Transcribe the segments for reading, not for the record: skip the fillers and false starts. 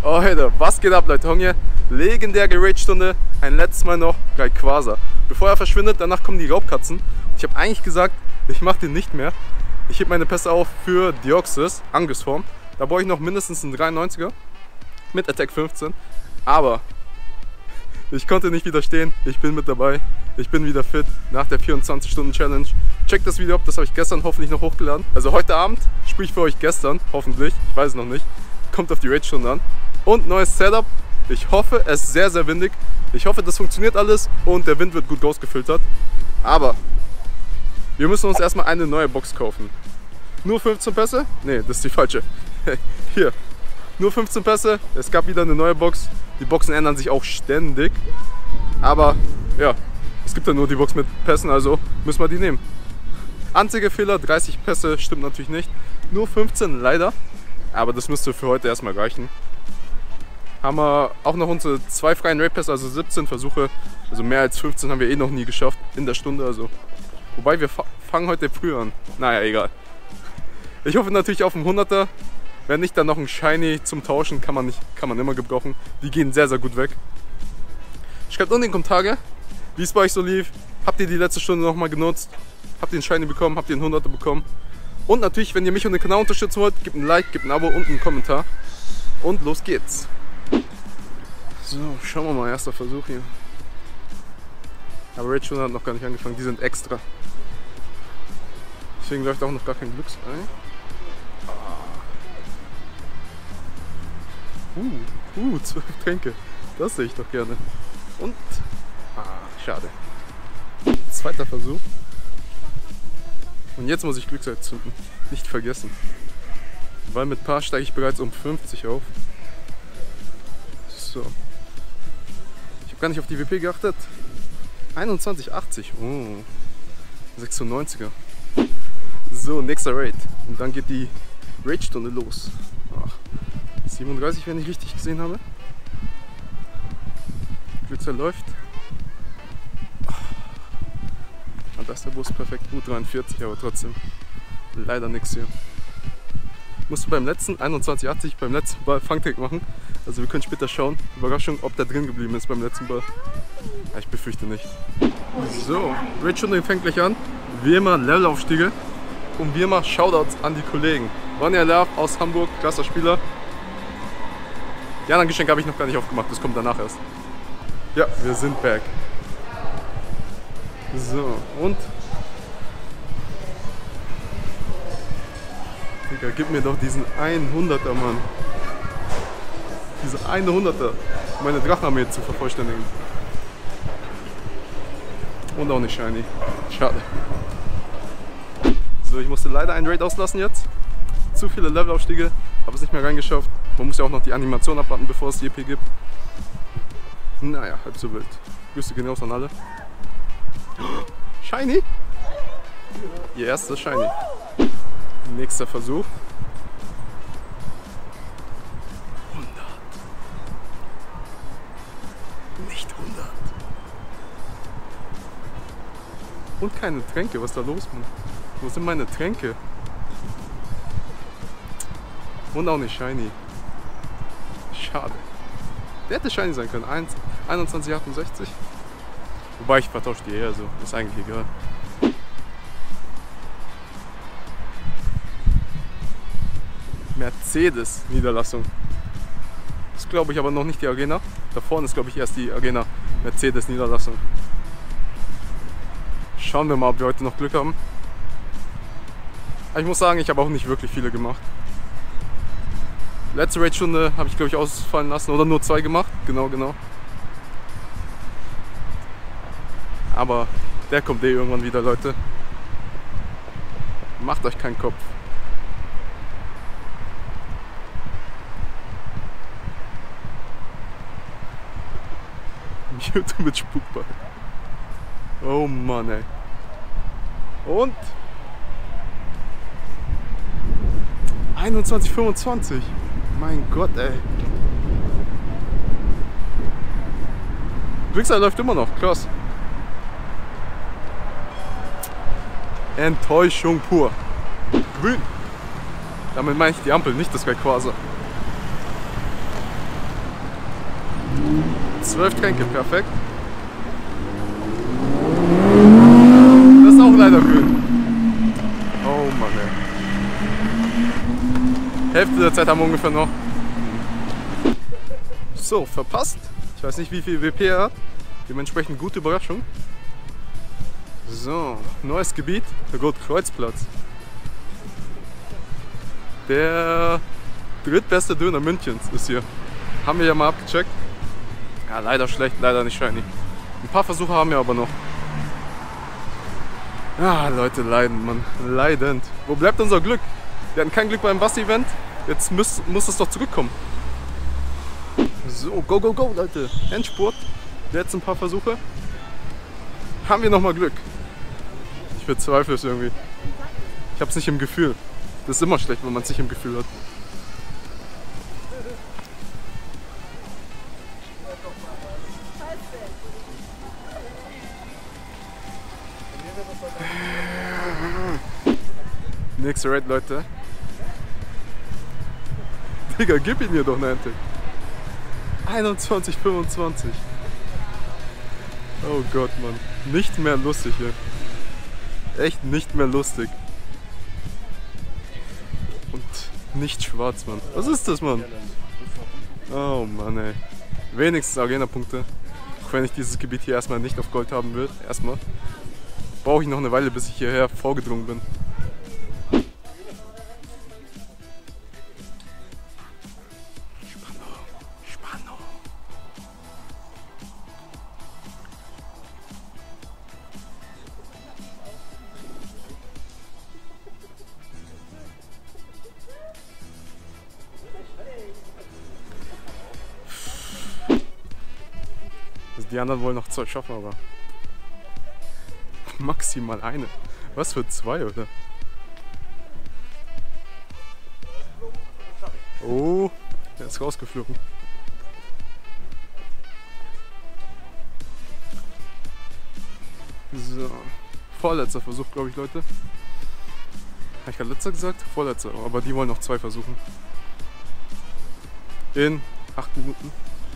Oh Leute, was geht ab Leute? Hier legendäre Gerate-Stunde, ein letztes Mal noch Rayquaza. Bevor er verschwindet, danach kommen die Raubkatzen. Ich habe eigentlich gesagt, ich mache den nicht mehr. Ich heb meine Pässe auf für Deoxys, Angusform. Da brauche ich noch mindestens einen 93er mit Attack 15. Aber ich konnte nicht widerstehen, ich bin mit dabei. Ich bin wieder fit nach der 24-Stunden-Challenge. Checkt das Video ab, das habe ich gestern hoffentlich noch hochgeladen. Also heute Abend, sprich für euch gestern, hoffentlich, ich weiß es noch nicht. Kommt auf die Raid-Stunde an. Und neues Setup. Ich hoffe, es ist sehr, sehr windig. Ich hoffe, das funktioniert alles und der Wind wird gut rausgefiltert. Aber wir müssen uns erstmal eine neue Box kaufen. Nur 15 Pässe? Ne, das ist die falsche. Hier, nur 15 Pässe. Es gab wieder eine neue Box. Die Boxen ändern sich auch ständig. Aber ja, es gibt ja nur die Box mit Pässen, also müssen wir die nehmen. Einziger Fehler, 30 Pässe, stimmt natürlich nicht. Nur 15 leider. Aber das müsste für heute erstmal reichen. Haben wir auch noch unsere 2 freien Raid-Pässe, also 17 Versuche. Also mehr als 15 haben wir eh noch nie geschafft in der Stunde. Also. Wobei wir fangen heute früh an. Naja, egal. Ich hoffe natürlich auf einen 100er. Wenn nicht, dann noch ein Shiny zum Tauschen. Kann man immer gebrauchen. Die gehen sehr, sehr gut weg. Schreibt unten in die Kommentare, wie es bei euch so lief. Habt ihr die letzte Stunde nochmal genutzt? Habt ihr einen Shiny bekommen? Habt ihr einen 100er bekommen? Und natürlich, wenn ihr mich und den Kanal unterstützen wollt, gebt ein Like, gebt ein Abo und einen Kommentar. Und los geht's. So, schauen wir mal, erster Versuch hier. Aber Raid-Stunde hat noch gar nicht angefangen, die sind extra. Deswegen läuft auch noch gar kein Glücksei. Ah. 12 Tränke. Das sehe ich doch gerne. Und, schade. Zweiter Versuch. Und jetzt muss ich Glücksei zünden. Nicht vergessen. Weil mit Paar steige ich bereits um 50 auf. So. Ich habe gar nicht auf die WP geachtet. 21,80. Oh. 96er. So, nächster Raid. Und dann geht die Raid-Stunde los. Ach, 37, wenn ich richtig gesehen habe. Glücksei läuft. Und da ist der Bus perfekt. Gut 43, aber trotzdem leider nichts hier. Musste beim letzten 21,80 beim letzten Ball Fangtrick machen. Also wir können später schauen. Überraschung, ob der drin geblieben ist beim letzten Ball. Ja, ich befürchte nicht. So, Raid-Stunde fängt gleich an. Wie immer Levelaufstiege. Und wie immer Shoutouts an die Kollegen. Ronja Lerf aus Hamburg, krasser Spieler. Die anderen Geschenke habe ich noch gar nicht aufgemacht, das kommt danach erst. Ja, wir sind back. So, und? Digga, gib mir doch diesen 100er, Mann. Diese 100er, um meine Drachenarmee zu vervollständigen. Und auch nicht shiny. Schade. So, ich musste leider einen Raid auslassen jetzt. Zu viele Levelaufstiege, habe es nicht mehr reingeschafft. Man muss ja auch noch die Animation abwarten, bevor es die EP gibt. Naja, halb so wild. Grüße gehen raus an alle. Shiny? Ihr erster Shiny. Nächster Versuch. 100. Nicht 100. Und keine Tränke, was ist da los, Mann? Wo sind meine Tränke? Und auch nicht shiny. Schade. Der hätte shiny sein können. 21,68. Wobei ich vertausche die eher so. Ist eigentlich egal. Mercedes-Niederlassung. Das ist, glaube ich, aber noch nicht die Arena. Da vorne ist, glaube ich, erst die Arena Mercedes-Niederlassung. Schauen wir mal, ob wir heute noch Glück haben. Aber ich muss sagen, ich habe auch nicht wirklich viele gemacht. Letzte Raid-Stunde habe ich, glaube ich, ausfallen lassen oder nur 2 gemacht. Genau. Aber der kommt eh irgendwann wieder, Leute. Macht euch keinen Kopf. Mewtwo mit Spukball. Oh Mann, ey. Und 21,25. Mein Gott, ey. Glücksei läuft immer noch, krass. Enttäuschung pur. Grün. Damit meine ich die Ampel, nicht das Rayquaza. 12 Tränke, perfekt. Das ist auch leider grün. Oh Mann, ey. Hälfte der Zeit haben wir ungefähr noch. So, verpasst. Ich weiß nicht, wie viel WP er hat. Dementsprechend gute Überraschung. So, neues Gebiet. Der Rotkreuzplatz. Der drittbeste Döner Münchens ist hier. Haben wir ja mal abgecheckt. Ja, leider schlecht, leider nicht shiny. Ein paar Versuche haben wir aber noch. Ja, Leute leiden, Mann. Leidend. Wo bleibt unser Glück? Wir hatten kein Glück beim Basti-Event. Jetzt muss es doch zurückkommen. So, go, go, go, Leute. Endspurt. Jetzt ein paar Versuche. Haben wir nochmal Glück? Ich bezweifle es irgendwie. Ich hab's nicht im Gefühl. Das ist immer schlecht, wenn man es nicht im Gefühl hat. Nächste Raid, Leute. Digga, gib ihn mir doch Niantic. 21, 25. Oh Gott, Mann. Nicht mehr lustig hier. Echt nicht mehr lustig. Und nicht schwarz, Mann. Was ist das, Mann? Oh Mann, ey. Wenigstens Arena-Punkte. Auch wenn ich dieses Gebiet hier erstmal nicht auf Gold haben will. Erstmal. Brauche ich noch eine Weile, bis ich hierher vorgedrungen bin. Die anderen wollen noch 2 schaffen, aber maximal eine. Was für 2, oder? Oh, der ist rausgeflogen. So, vorletzter Versuch, glaube ich, Leute. Habe ich gerade letzter gesagt? Vorletzter, aber die wollen noch 2 versuchen. In 8 Minuten.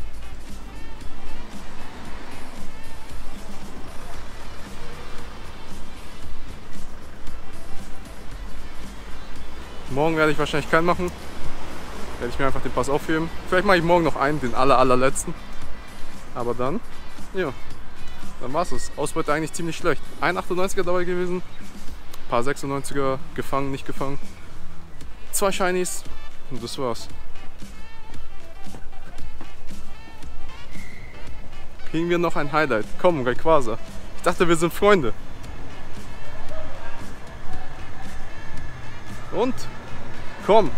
Morgen werde ich wahrscheinlich keinen machen. Werde ich mir einfach den Pass aufheben. Vielleicht mache ich morgen noch einen, den allerletzten. Aber dann, ja, dann war es. Ausbeute eigentlich ziemlich schlecht. Ein 98er dabei gewesen, ein paar 96er gefangen, nicht gefangen. 2 Shinies und das war's. Kriegen wir noch ein Highlight? Komm, Rayquaza. Ich dachte, wir sind Freunde. Und? Komm!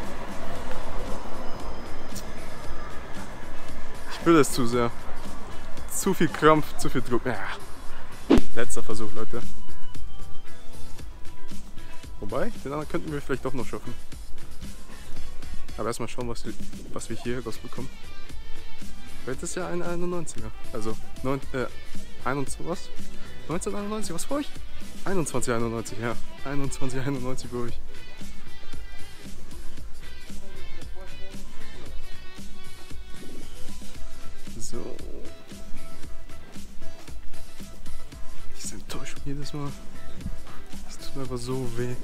Ich will es zu sehr. Zu viel Krampf, zu viel Druck. Ja. Letzter Versuch, Leute. Wobei, den anderen könnten wir vielleicht doch noch schaffen. Aber erstmal schauen, was wir hier rausbekommen. Vielleicht ist ja ein 91er. Also, 21, was? 1991, was für euch? 2191, ja. 2191 für euch. So. Diese Enttäuschung jedes Mal. Das tut mir einfach so weh.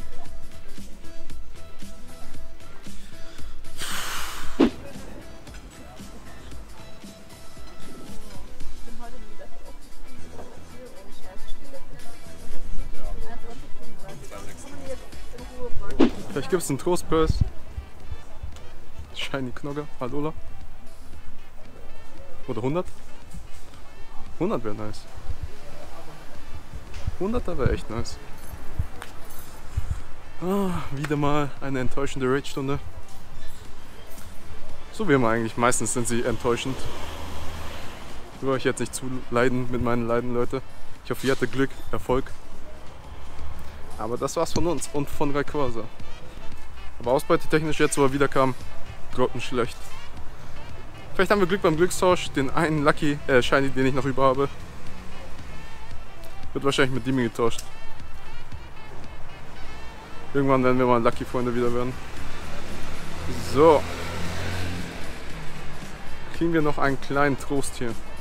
Vielleicht gibt es einen Trostburst. Shiny Knogger, Alola. Oder 100? 100 wäre nice. 100er wäre echt nice. Wieder mal eine enttäuschende Raid-Stunde. So wie immer eigentlich. Meistens sind sie enttäuschend. Ich will euch jetzt nicht zu leiden mit meinen Leiden, Leute. Ich hoffe, ihr hattet Glück, Erfolg. Aber das war's von uns und von Rayquaza. Aber ausbeutetechnisch jetzt, wo er wiederkam, grottenschlecht. Vielleicht haben wir Glück beim Glückstausch. Den einen Lucky, Shiny, den ich noch über habe. Wird wahrscheinlich mit Dimi getauscht. Irgendwann werden wir mal Lucky-Freunde wieder werden. So. Kriegen wir noch einen kleinen Trost hier.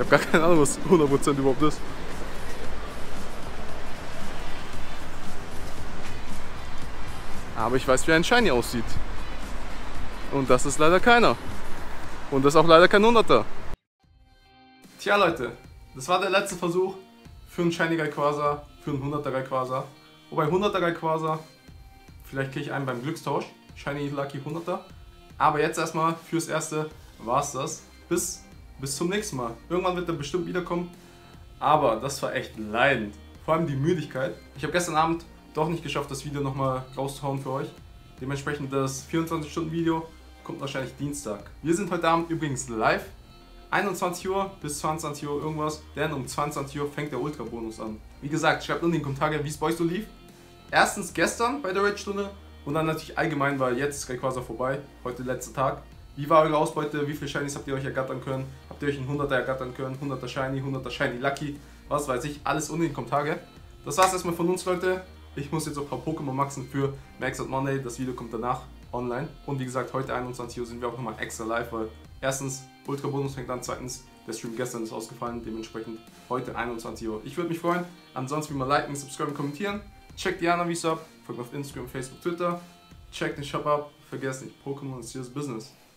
habe gar keine Ahnung, was 100% überhaupt ist. Aber ich weiß, wie ein Shiny aussieht. Und das ist leider keiner. Und das ist auch leider kein 100er. Tja Leute, das war der letzte Versuch für einen Shiny Rayquaza, für einen 100er Rayquaza. Wobei 100er Rayquaza, vielleicht kriege ich einen beim Glückstausch, Shiny Lucky 100er. Aber jetzt erstmal fürs Erste war's das. Bis zum nächsten Mal. Irgendwann wird er bestimmt wiederkommen. Aber das war echt leidend. Vor allem die Müdigkeit. Ich habe gestern Abend doch nicht geschafft, das Video nochmal rauszuhauen für euch. Dementsprechend das 24-Stunden-Video kommt wahrscheinlich Dienstag. Wir sind heute Abend übrigens live. 21 Uhr bis 22 Uhr irgendwas, denn um 22 Uhr fängt der Ultra-Bonus an. Wie gesagt, schreibt unten in die Kommentare, wie es bei euch so lief. Erstens gestern bei der Raid-Stunde und dann natürlich allgemein, weil jetzt ist Rayquaza vorbei, heute der letzte Tag. Wie war eure Ausbeute? Wie viele Shinies habt ihr euch ergattern können? Habt ihr euch einen 100er ergattern können? 100er Shiny, 100er Shiny Lucky? Was weiß ich, alles unten in die Kommentare. Das war's erstmal von uns, Leute. Ich muss jetzt auch ein paar Pokémon maxen für Max und Monday. Das Video kommt danach online. Und wie gesagt, heute 21 Uhr sind wir auch nochmal extra live, weil erstens Ultra Bonus fängt an, zweitens der Stream gestern ist ausgefallen, dementsprechend heute 21 Uhr. Ich würde mich freuen. Ansonsten wie immer liken, subscriben, kommentieren. Checkt die Anavis ab, folgt auf Instagram, Facebook, Twitter. Checkt den Shop ab. Vergesst nicht, Pokémon ist serious business.